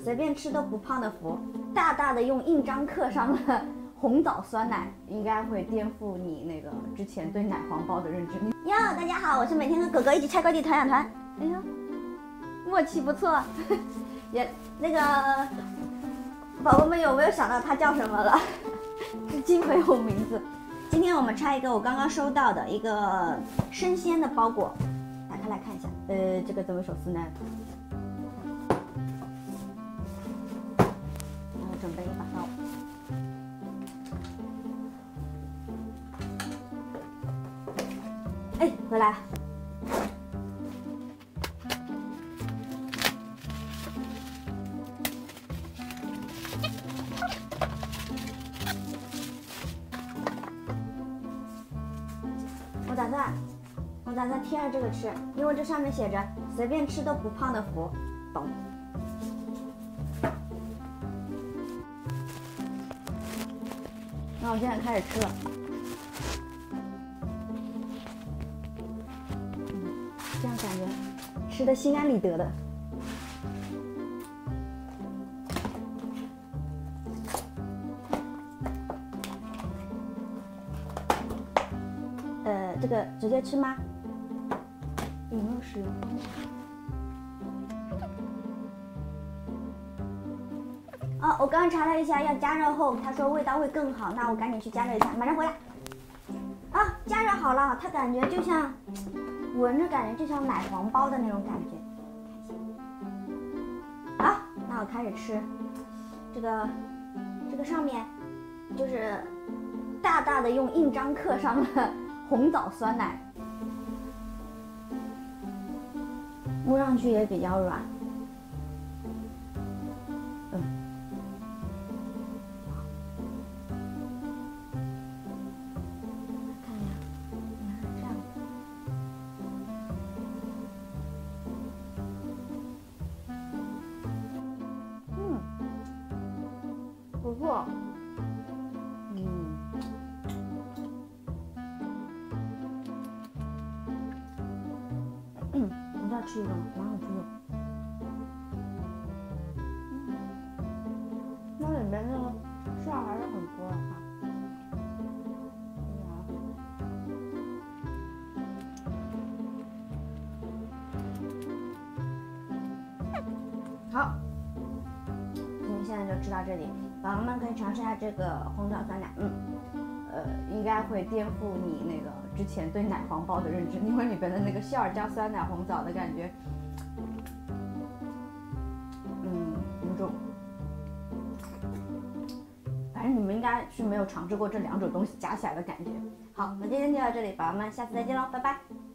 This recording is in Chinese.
随便吃都不胖的福，大大的用印章刻上了红枣酸奶，应该会颠覆你那个之前对奶黄包的认知。哟，大家好，我是每天和狗狗一起拆快递团养团。哎呀，默契不错。也那个宝宝们有没有想到它叫什么了？至今没有名字。今天我们拆一个我刚刚收到的一个生鲜的包裹，打开来看一下。这个怎么手撕呢？然后准备一把刀。哎，回来了。我打算贴着这个吃，因为这上面写着“随便吃都不胖的福”，懂？那我现在开始吃了。这样感觉吃的心安理得的。这个直接吃吗？有没有使用方法？哦，我刚刚查了一下，要加热后，他说味道会更好，那我赶紧去加热一下，马上回来。啊，加热好了，它感觉就像闻着感觉就像奶黄包的那种感觉。好，那我开始吃。这个上面就是大大的用印章刻上了红枣酸奶，摸上去也比较软。看呀，原来是这样。不错。我再吃一个，蛮好吃的。那里面那个馅还是很多的哈。好，今天现在就吃到这里，宝宝们可以尝试一下这个红枣酸奶，应该会颠覆你那个之前对奶黄包的认知，因为里边的那个馅儿加酸奶红枣的感觉，有种，反正你们应该是没有尝试过这两种东西加起来的感觉。好，那今天就到这里，宝宝们，下次再见喽，拜拜。